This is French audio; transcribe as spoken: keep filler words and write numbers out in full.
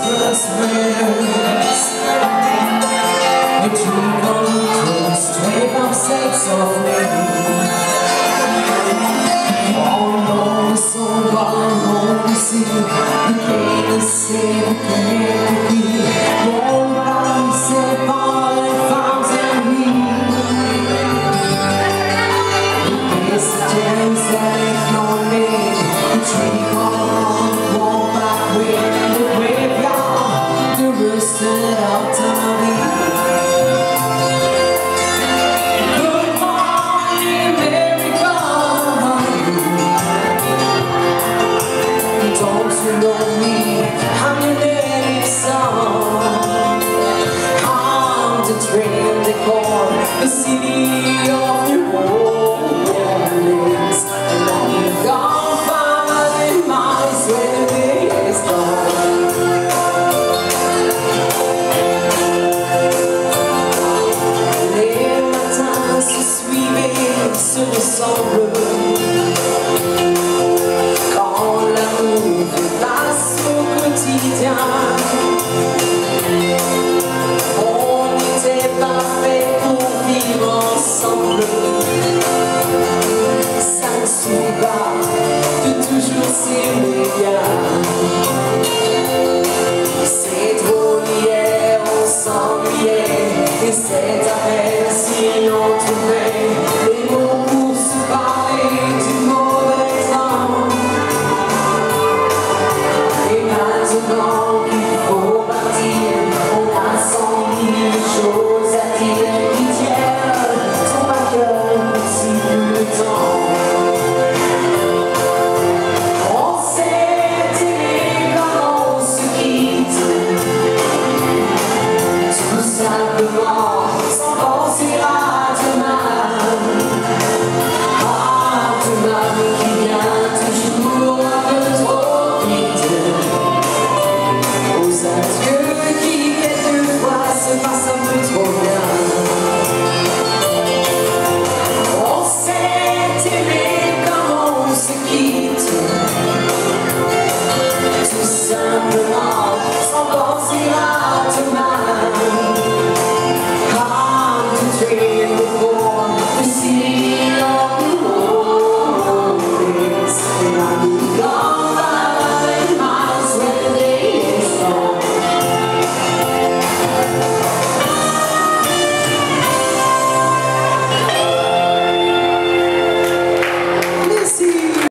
Christmas. A tree controls twenty-five states of living. All along the soul, all along the sea, the king is safe, the king be. All around the safe, all the farms and me. It's the chance that ain't no name. The tree controls walk back with the graveyard, the roasted out of the the city of New Orleans, and now you've gone five miles when the day is gone. Les matins se suivaient sur le sombre, quand l'amour passe au quotidien. On était parfait pour vivre ensemble. Ça ne suffit pas de toujours s'aimer bien. C'est drôle, hier on s'ennuyait, et c'est à peine si on trouvait les mots pour se parler du mauvais temps. Et maintenant